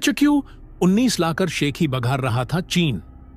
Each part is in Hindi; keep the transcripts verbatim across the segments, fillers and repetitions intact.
एच क्यू उन्नीस लाकर शेखी बघार रहा था चीन।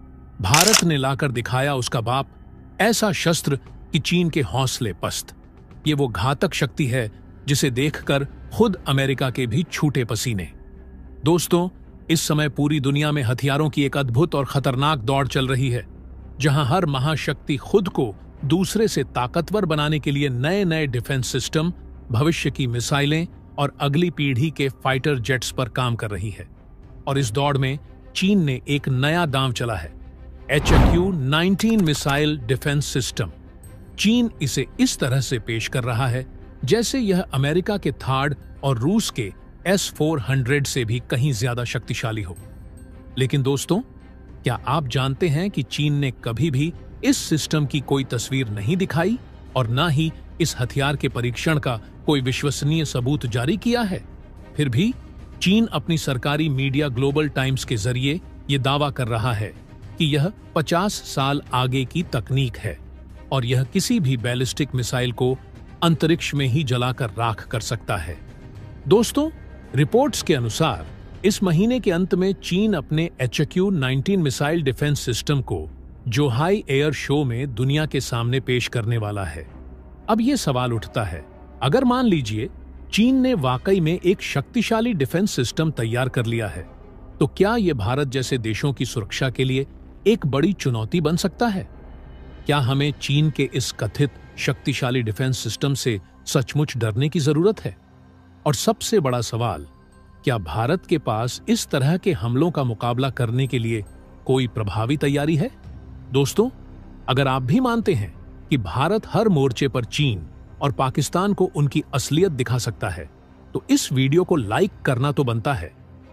भारत ने लाकर दिखाया उसका बाप ऐसा शस्त्र कि चीन के हौसले पस्त। ये वो घातक शक्ति है जिसे देखकर खुद अमेरिका के भी छूटे पसीने। दोस्तों, इस समय पूरी दुनिया में हथियारों की एक अद्भुत और खतरनाक दौड़ चल रही है, जहां हर महाशक्ति खुद को दूसरे से ताकतवर बनाने के लिए नए नए डिफेंस सिस्टम, भविष्य की मिसाइलें और अगली पीढ़ी के फाइटर जेट्स पर काम कर रही है। और इस दौड़ में चीन ने एक नया दांव चला है, H Q nineteen missile defence system. चीन इसे इस तरह से पेश कर रहा है जैसे यह अमेरिका के थार्ड और रूस के एस फोर हंड्रेड से भी कहीं ज्यादा शक्तिशाली हो। लेकिन दोस्तों, क्या आप जानते हैं कि चीन ने कभी भी इस सिस्टम की कोई तस्वीर नहीं दिखाई और न ही इस हथियार के परीक्षण का कोई विश्वसनीय सबूत जारी किया है? फिर भी चीन अपनी सरकारी मीडिया ग्लोबल टाइम्स के जरिए यह दावा कर रहा है कि यह पचास साल आगे की तकनीक है और यह किसी भी बैलिस्टिक मिसाइल को अंतरिक्ष में ही जलाकर राख कर सकता है। दोस्तों, रिपोर्ट्स के अनुसार इस महीने के अंत में चीन अपने H Q nineteen missile defence system को जोहाई एयर शो में दुनिया के सामने पेश करने वाला है। अब यह सवाल उठता है, अगर मान लीजिए चीन ने वाकई में एक शक्तिशाली डिफेंस सिस्टम तैयार कर लिया है, तो क्या यह भारत जैसे देशों की सुरक्षा के लिए एक बड़ी चुनौती बन सकता है? क्या हमें चीन के इस कथित शक्तिशाली डिफेंस सिस्टम से सचमुच डरने की जरूरत है? और सबसे बड़ा सवाल, क्या भारत के पास इस तरह के हमलों का मुकाबला करने के लिए कोई प्रभावी तैयारी है? दोस्तों, अगर आप भी मानते हैं कि भारत हर मोर्चे पर चीन और पाकिस्तान को उनकी असलियत दिखा सकता है, तो इस वीडियो को लाइक करना तो बनता है।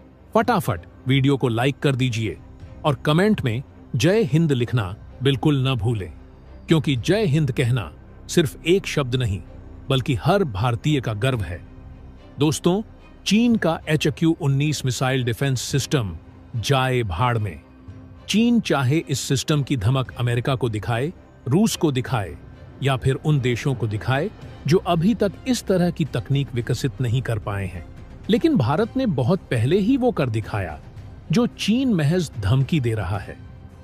फटाफट वीडियो को लाइक कर दीजिए और कमेंट में जय हिंद लिखना बिल्कुल न भूलें, क्योंकि जय हिंद कहना सिर्फ एक शब्द नहीं बल्कि हर भारतीय का गर्व है। दोस्तों, चीन का एच क्यू उन्नीस मिसाइल डिफेंस सिस्टम जाए भाड़ में। चीन चाहे इस सिस्टम की धमक अमेरिका को दिखाए, रूस को दिखाए या फिर उन देशों को दिखाए जो अभी तक इस तरह की तकनीक विकसित नहीं कर पाए हैं, लेकिन भारत ने बहुत पहले ही वो कर दिखाया जो चीन महज धमकी दे रहा है।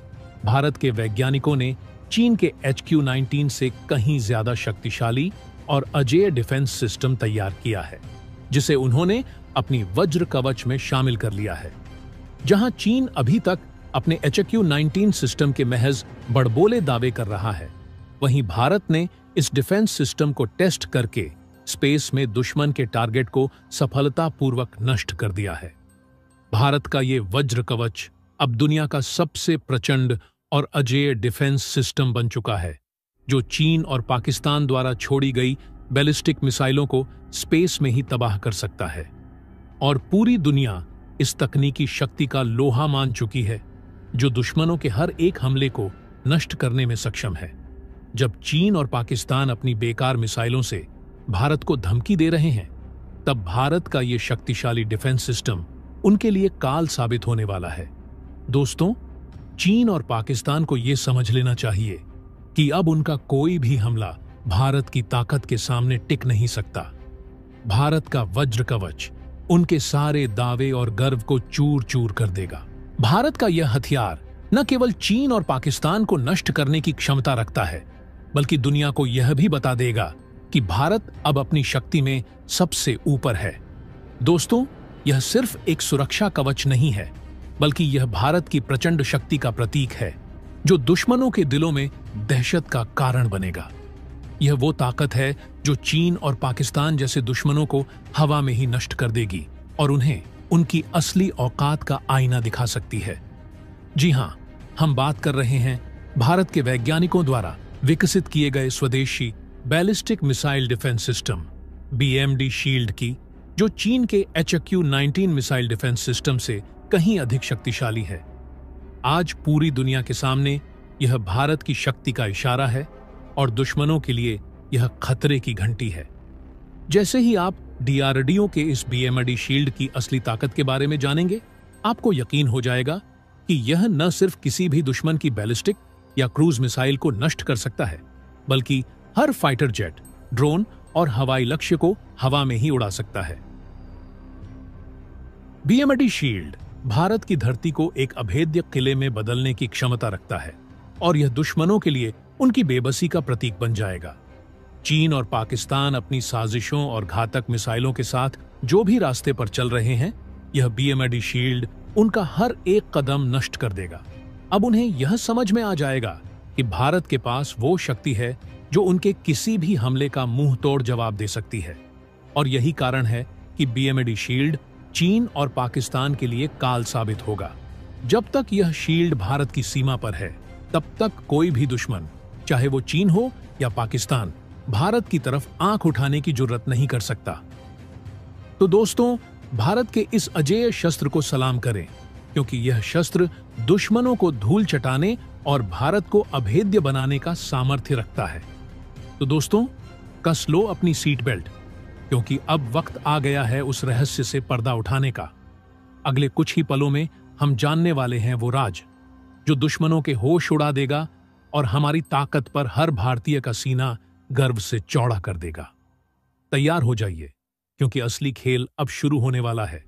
भारत के वैज्ञानिकों ने चीन के एच क्यू नाइनटीन से कहीं ज्यादा शक्तिशाली और अजेय डिफेंस सिस्टम तैयार किया है, जिसे उन्होंने अपनी वज्र कवच में शामिल कर लिया है। जहां चीन अभी तक अपने एच क्यू नाइनटीन सिस्टम के महज बड़बोले दावे कर रहा है, वहीं भारत ने इस डिफेंस सिस्टम को टेस्ट करके स्पेस में दुश्मन के टारगेट को सफलतापूर्वक नष्ट कर दिया है। भारत का ये वज्र कवच अब दुनिया का सबसे प्रचंड और अजेय डिफेंस सिस्टम बन चुका है, जो चीन और पाकिस्तान द्वारा छोड़ी गई बैलिस्टिक मिसाइलों को स्पेस में ही तबाह कर सकता है। और पूरी दुनिया इस तकनीकी शक्ति का लोहा मान चुकी है, जो दुश्मनों के हर एक हमले को नष्ट करने में सक्षम है। जब चीन और पाकिस्तान अपनी बेकार मिसाइलों से भारत को धमकी दे रहे हैं, तब भारत का ये शक्तिशाली डिफेंस सिस्टम उनके लिए काल साबित होने वाला है। दोस्तों, चीन और पाकिस्तान को यह समझ लेना चाहिए कि अब उनका कोई भी हमला भारत की ताकत के सामने टिक नहीं सकता। भारत का वज्र कवच उनके सारे दावे और गर्व को चूर चूर कर देगा। भारत का यह हथियार न केवल चीन और पाकिस्तान को नष्ट करने की क्षमता रखता है, बल्कि दुनिया को यह भी बता देगा कि भारत अब अपनी शक्ति में सबसे ऊपर है। दोस्तों, यह सिर्फ एक सुरक्षा कवच नहीं है, बल्कि यह भारत की प्रचंड शक्ति का प्रतीक है, जो दुश्मनों के दिलों में दहशत का कारण बनेगा। यह वो ताकत है जो चीन और पाकिस्तान जैसे दुश्मनों को हवा में ही नष्ट कर देगी और उन्हें उनकी असली औकात का आईना दिखा सकती है। जी हां, हम बात कर रहे हैं भारत के वैज्ञानिकों द्वारा विकसित किए गए स्वदेशी ballistic missile defence system B M D shield की, जो चीन के H Q nineteen missile defence system से कहीं अधिक शक्तिशाली है। आज पूरी दुनिया के सामने यह भारत की शक्ति का इशारा है और दुश्मनों के लिए यह खतरे की घंटी है। जैसे ही आप डी आर डी ओ के इस बी एम डी शील्ड की असली ताकत के बारे में जानेंगे, आपको यकीन हो जाएगा कि यह न सिर्फ किसी भी दुश्मन की बैलिस्टिक या क्रूज मिसाइल को नष्ट कर सकता है, बल्कि हर फाइटर जेट, ड्रोन और हवाई लक्ष्य को हवा में ही उड़ा सकता है। बीएमडी शील्ड भारत की धरती को एक अभेद्य किले में बदलने की क्षमता रखता है और यह दुश्मनों के लिए उनकी बेबसी का प्रतीक बन जाएगा। चीन और पाकिस्तान अपनी साजिशों और घातक मिसाइलों के साथ जो भी रास्ते पर चल रहे हैं, यह बीएमडी शील्ड उनका हर एक कदम नष्ट कर देगा। अब उन्हें यह समझ में आ जाएगा कि भारत के पास वो शक्ति है जो उनके किसी भी हमले का मुंह तोड़ जवाब दे सकती है। और यही कारण है कि बीएमडी शील्ड चीन और पाकिस्तान के लिए काल साबित होगा। जब तक यह शील्ड भारत की सीमा पर है, तब तक कोई भी दुश्मन, चाहे वो चीन हो या पाकिस्तान, भारत की तरफ आंख उठाने की जुर्रत नहीं कर सकता। तो दोस्तों, भारत के इस अजेय शस्त्र को सलाम करें, क्योंकि यह शस्त्र दुश्मनों को धूल चटाने और भारत को अभेद्य बनाने का सामर्थ्य रखता है। तो दोस्तों, कस लो अपनी सीट बेल्ट, क्योंकि अब वक्त आ गया है उस रहस्य से पर्दा उठाने का। अगले कुछ ही पलों में हम जानने वाले हैं वो राज जो दुश्मनों के होश उड़ा देगा और हमारी ताकत पर हर भारतीय का सीना गर्व से चौड़ा कर देगा। तैयार हो जाइए, क्योंकि असली खेल अब शुरू होने वाला है।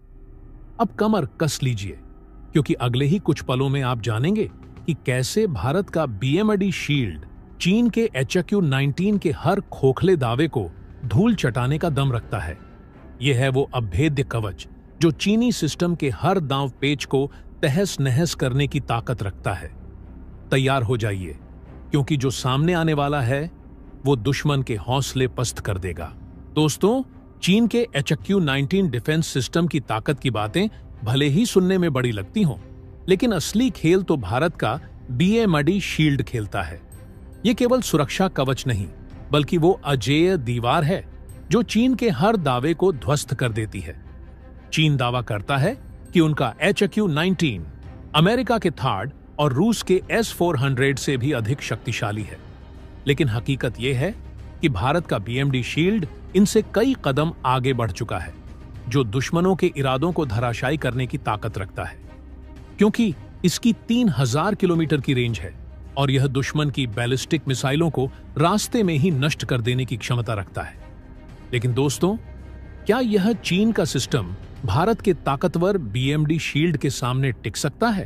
अब कमर कस लीजिए, क्योंकि अगले ही कुछ पलों में आप जानेंगे कि कैसे भारत का बीएमडी शील्ड चीन के एच क्यू नाइनटीन के हर खोखले दावे को धूल चटाने का दम रखता है। यह है वो अभेद्य कवच जो चीनी सिस्टम के हर दांव पेच को तहस नहस करने की ताकत रखता है। तैयार हो जाइए, क्योंकि जो सामने आने वाला है वो दुश्मन के हौसले पस्त कर देगा। दोस्तों, चीन के H Q nineteen defence system की ताकत की बातें भले ही सुनने में बड़ी लगती हों, लेकिन असली खेल तो भारत का बीएमडी शील्ड खेलता है। ये केवल सुरक्षा कवच नहीं, बल्कि वो अजेय दीवार है जो चीन के हर दावे को ध्वस्त कर देती है। चीन दावा करता है कि उनका एच क्यू नाइनटीन अमेरिका के थार्ड और रूस के एस फोर हंड्रेड से भी अधिक शक्तिशाली है, लेकिन हकीकत यह है कि भारत का बीएमडी शील्ड इनसे कई कदम आगे बढ़ चुका है, जो दुश्मनों के इरादों को धराशायी करने की ताकत रखता है। क्योंकि इसकी तीन हजार किलोमीटर की रेंज है और यह दुश्मन की बैलिस्टिक मिसाइलों को रास्ते में ही नष्ट कर देने की क्षमता रखता है। लेकिन दोस्तों, क्या यह चीन का सिस्टम भारत के ताकतवर बीएमडी शील्ड के सामने टिक सकता है?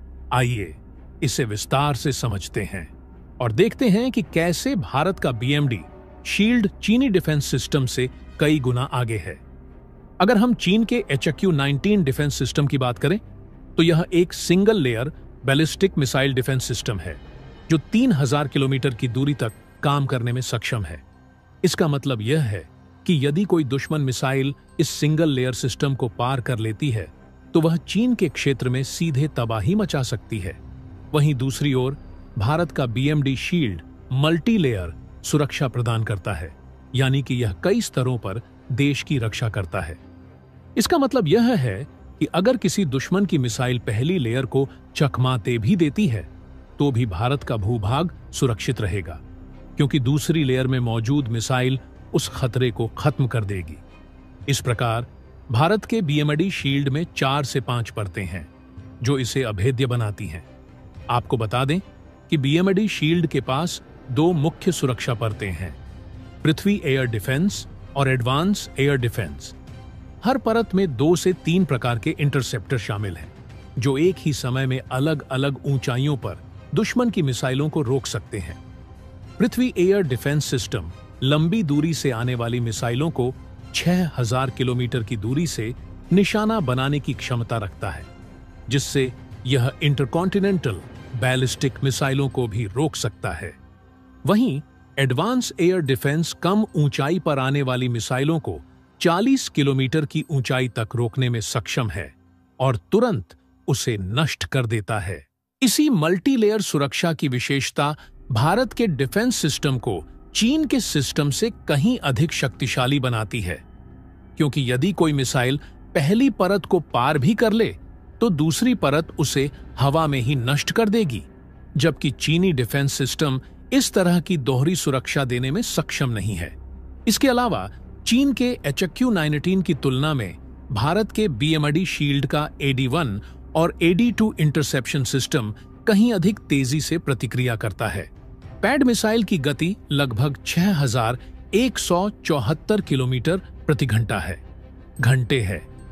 आइए इसे विस्तार से समझते हैं और देखते हैं कि कैसे भारत का बीएमडी शील्ड चीनी डिफेंस सिस्टम से कई गुना आगे है। अगर हम चीन के H Q nineteen defence system की बात करें, तो यह एक single layer ballistic missile defence system है जो तीन हजार किलोमीटर की दूरी तक काम करने में सक्षम है। इसका मतलब यह है कि यदि कोई दुश्मन मिसाइल इस सिंगल लेयर सिस्टम को पार कर लेती है, तो वह चीन के क्षेत्र में सीधे तबाही मचा सकती है। वहीं दूसरी ओर भारत का बीएमडी शील्ड मल्टी लेयर सुरक्षा प्रदान करता है, यानी कि यह कई स्तरों पर देश की रक्षा करता है। इसका मतलब यह है कि अगर किसी दुश्मन की मिसाइल पहली लेयर को चकमाते भी देती है, तो भी भारत का भूभाग सुरक्षित रहेगा, क्योंकि दूसरी लेयर में मौजूद मिसाइल उस खतरे को खत्म कर देगी। इस प्रकार भारत के बीएमडी शील्ड में चार से पांच परतें हैं जो इसे अभेद्य बनाती हैं। आपको बता दें कि बीएमडी शील्ड के पास दो मुख्य सुरक्षा परतें हैं, पृथ्वी एयर डिफेंस और एडवांस एयर डिफेंस। हर परत में दो से तीन प्रकार के इंटरसेप्टर शामिल हैं, जो एक ही समय में अलग अलग ऊंचाइयों पर दुश्मन की मिसाइलों को रोक सकते हैं। पृथ्वी एयर डिफेंस सिस्टम लंबी दूरी से आने वाली मिसाइलों को छह हजार किलोमीटर की दूरी से निशाना बनाने की क्षमता रखता है, जिससे यह इंटरकॉन्टिनेंटल बैलिस्टिक मिसाइलों को भी रोक सकता है। वहीं एडवांस एयर डिफेंस कम ऊंचाई पर आने वाली मिसाइलों को चालीस किलोमीटर की ऊंचाई तक रोकने में सक्षम है और तुरंत उसे नष्ट कर देता है। इसी मल्टी लेयर सुरक्षा की विशेषता भारत के डिफेंस सिस्टम को चीन के सिस्टम से कहीं अधिक शक्तिशाली बनाती है, क्योंकि यदि कोई मिसाइल पहली परत को पार भी कर ले, तो दूसरी परत उसे हवा में ही नष्ट कर देगी, जबकि चीनी डिफेंस सिस्टम इस तरह की दोहरी सुरक्षा देने में सक्षम नहीं है। इसके अलावा चीन के एच क्यू नाइनटीन की तुलना में भारत के बीएमडी शील्ड का ए डी वन और A D two interception system कहीं अधिक तेजी से प्रतिक्रिया करता है। पैड मिसाइल की गति लगभग छह हजार एक सौ चौहत्तर किलोमीटर प्रति घंटा है घंटे है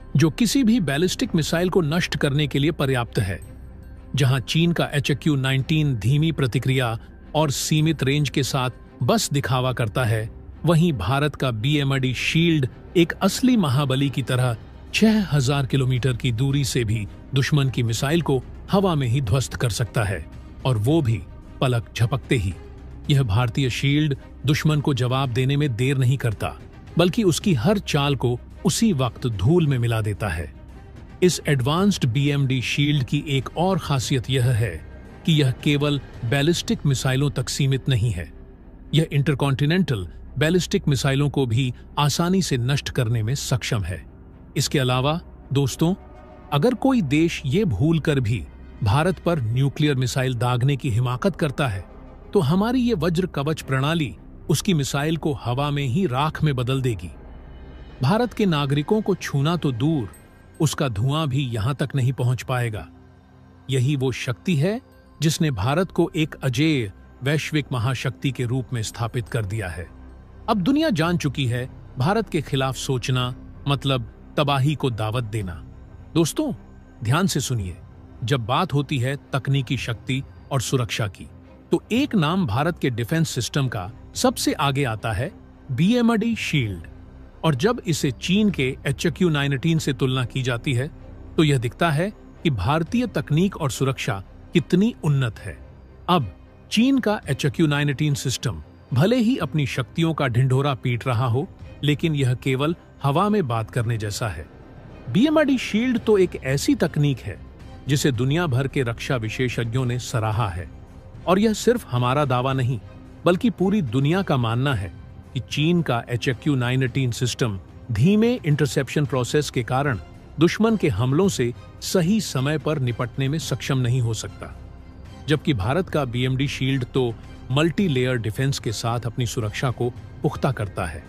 जो किसी भी बैलिस्टिक मिसाइल को नष्ट करने के लिए पर्याप्त है। जहां चीन का एच क्यू नाइनटीन धीमी प्रतिक्रिया और सीमित रेंज के साथ बस दिखावा करता है, वहीं भारत का बी एम डी शील्ड एक असली महाबली की तरह छह हज़ार किलोमीटर की दूरी से भी दुश्मन की मिसाइल को हवा में ही ध्वस्त कर सकता है, और वो भी पलक झपकते ही। यह भारतीय शील्ड दुश्मन को जवाब देने में देर नहीं करता, बल्कि उसकी हर चाल को उसी वक्त धूल में मिला देता है। इस advanced B M D shield की एक और खासियत यह है कि यह केवल बैलिस्टिक मिसाइलों तक सीमित नहीं है। यह इंटरकॉन्टिनेंटल बैलिस्टिक मिसाइलों को भी आसानी से नष्ट करने में सक्षम है। इसके अलावा दोस्तों, अगर कोई देश ये भूल कर भी भारत पर न्यूक्लियर मिसाइल दागने की हिमाकत करता है, तो हमारी ये वज्र कवच प्रणाली उसकी मिसाइल को हवा में ही राख में बदल देगी। भारत के नागरिकों को छूना तो दूर, उसका धुआं भी यहां तक नहीं पहुंच पाएगा। यही वो शक्ति है जिसने भारत को एक अजेय वैश्विक महाशक्ति के रूप में स्थापित कर दिया है। अब दुनिया जान चुकी है, भारत के खिलाफ सोचना मतलब तबाही को दावत देना। दोस्तों, ध्यान से सुनिए, जब बात होती है तकनीकी शक्ति और सुरक्षा की, तो एक नाम भारत के डिफेंस सिस्टम का सबसे आगे आता है, बी एम डी शील्ड। और जब इसे चीन के एच क्यू नाइनटीन से तुलना की जाती है, तो यह दिखता है कि भारतीय तकनीक और सुरक्षा कितनी उन्नत है। अब चीन का एच क्यू नाइनटीन सिस्टम भले ही अपनी शक्तियों का ढिंढोरा पीट रहा हो, लेकिन यह केवल हवा में बात करने जैसा है। बी एम डी शील्ड तो एक ऐसी तकनीक है जिसे दुनिया भर के रक्षा विशेषज्ञों ने सराहा है, और यह सिर्फ हमारा दावा नहीं, बल्कि पूरी दुनिया का मानना है कि चीन का एच क्यू नाइनटीन सिस्टम धीमे इंटरसेप्शन प्रोसेस के कारण दुश्मन के हमलों से सही समय पर निपटने में सक्षम नहीं हो सकता, जबकि भारत का बी एम डी शील्ड तो मल्टी लेयर डिफेंस के साथ अपनी सुरक्षा को पुख्ता करता है।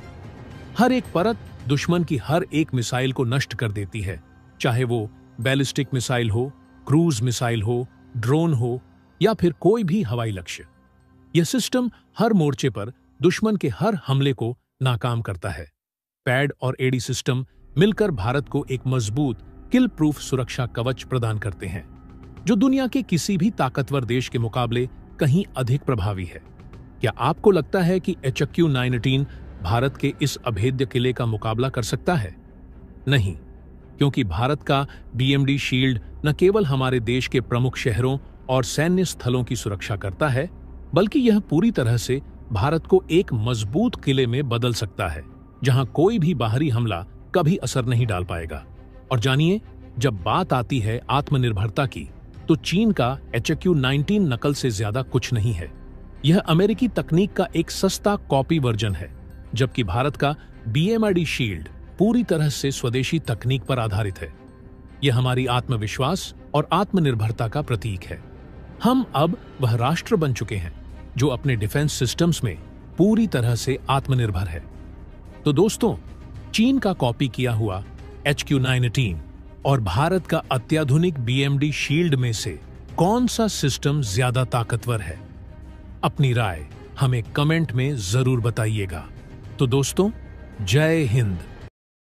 हर एक परत दुश्मन की हर एक मिसाइल को नष्ट कर देती है, चाहे वो बैलिस्टिक मिसाइल हो, क्रूज मिसाइल हो, ड्रोन हो या फिर कोई भी हवाई लक्ष्य। यह सिस्टम हर मोर्चे पर दुश्मन के हर हमले को नाकाम करता है। पैड और ए डी सिस्टम मिलकर भारत को एक मजबूत किल प्रूफ सुरक्षा कवच प्रदान करते हैं, जो दुनिया के किसी भी ताकतवर देश के मुकाबले कहीं अधिक प्रभावी है। क्या आपको लगता है कि एच क्यू नाइनटीन भारत के इस अभेद्य किले का मुकाबला कर सकता है? नहीं, क्योंकि भारत का बी एम डी शील्ड न केवल हमारे देश के प्रमुख शहरों और सैन्य स्थलों की सुरक्षा करता है, बल्कि यह पूरी तरह से भारत को एक मजबूत किले में बदल सकता है, जहां कोई भी बाहरी हमला कभी असर नहीं डाल पाएगा। और जानिए, जब बात आती है आत्मनिर्भरता की, तो चीन का एच क्यू नाइनटीन नकल से ज्यादा कुछ नहीं है। यह अमेरिकी तकनीक का एक सस्ता कॉपी वर्जन है, जबकि भारत का बी एम डी शील्ड पूरी तरह से स्वदेशी तकनीक पर आधारित है। यह हमारी आत्मविश्वास और आत्मनिर्भरता का प्रतीक है। हम अब वह राष्ट्र बन चुके हैं जो अपने डिफेंस सिस्टम्स में पूरी तरह से आत्मनिर्भर है। तो दोस्तों, चीन का कॉपी किया हुआ एच क्यू नाइनटीन और भारत का अत्याधुनिक बी एम डी शील्ड में से कौन सा सिस्टम ज्यादा ताकतवर है? अपनी राय हमें कमेंट में जरूर बताइएगा। तो दोस्तों, जय हिंद।